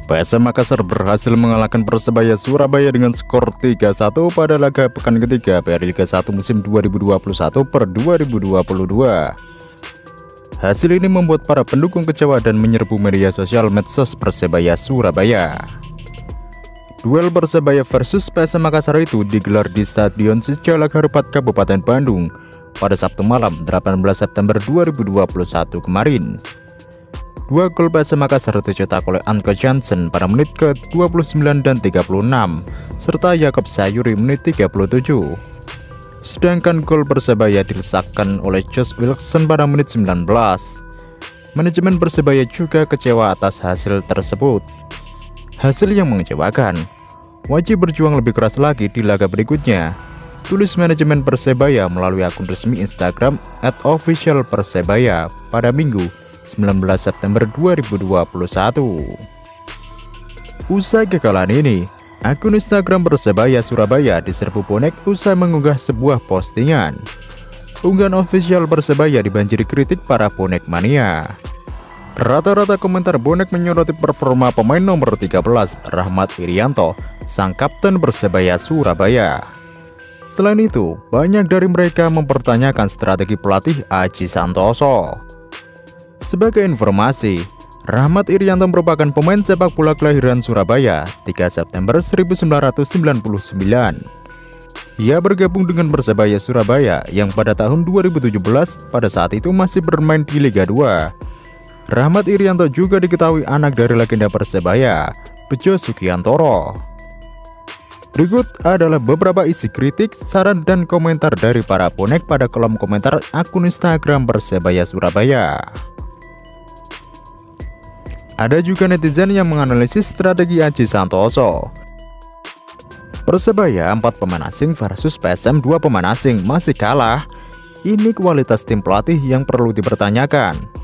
PSM Makassar berhasil mengalahkan Persebaya Surabaya dengan skor 3-1 pada laga pekan ketiga PRI Liga 1 musim 2021/2022. Hasil ini membuat para pendukung kecewa dan menyerbu media sosial medsos Persebaya Surabaya. Duel Persebaya versus PSM Makassar itu digelar di Stadion Sijalak Harupat Kabupaten Bandung pada Sabtu malam 18 September 2021 kemarin. Dua gol PSM Makassar dicetak oleh Anko Jansen pada menit ke-29 dan 36, serta Yakob Sayuri menit 37. Sedangkan gol Persebaya diresahkan oleh Josh Wilson pada menit 19. Manajemen Persebaya juga kecewa atas hasil tersebut. Hasil yang mengecewakan. Wajib berjuang lebih keras lagi di laga berikutnya, tulis manajemen Persebaya melalui akun resmi Instagram @officialpersebaya pada Minggu 19 September 2021. Usai kekalahan ini, akun Instagram Persebaya Surabaya diserbu bonek usai mengunggah sebuah postingan. Unggahan official Persebaya dibanjiri kritik para bonek mania. Rata-rata komentar bonek menyoroti performa pemain nomor 13, Rahmat Irianto, sang kapten Persebaya Surabaya. Selain itu, banyak dari mereka mempertanyakan strategi pelatih Aji Santoso. Sebagai informasi, Rahmat Irianto merupakan pemain sepak bola kelahiran Surabaya 3 September 1999. Ia bergabung dengan Persebaya Surabaya yang pada tahun 2017 pada saat itu masih bermain di Liga 2. Rahmat Irianto juga diketahui anak dari legenda Persebaya, Bejo Sugiantoro. Berikut adalah beberapa isi kritik, saran, dan komentar dari para bonek pada kolom komentar akun Instagram Persebaya Surabaya. Ada juga netizen yang menganalisis strategi Aji Santoso. Persebaya 4 pemain asing versus PSM 2 pemain asing masih kalah. Ini kualitas tim pelatih yang perlu dipertanyakan.